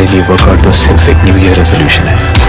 तुम्हारे लिए वर्कआउट तो सिर्फ एक न्यू ईयर रेजोल्यूशन है।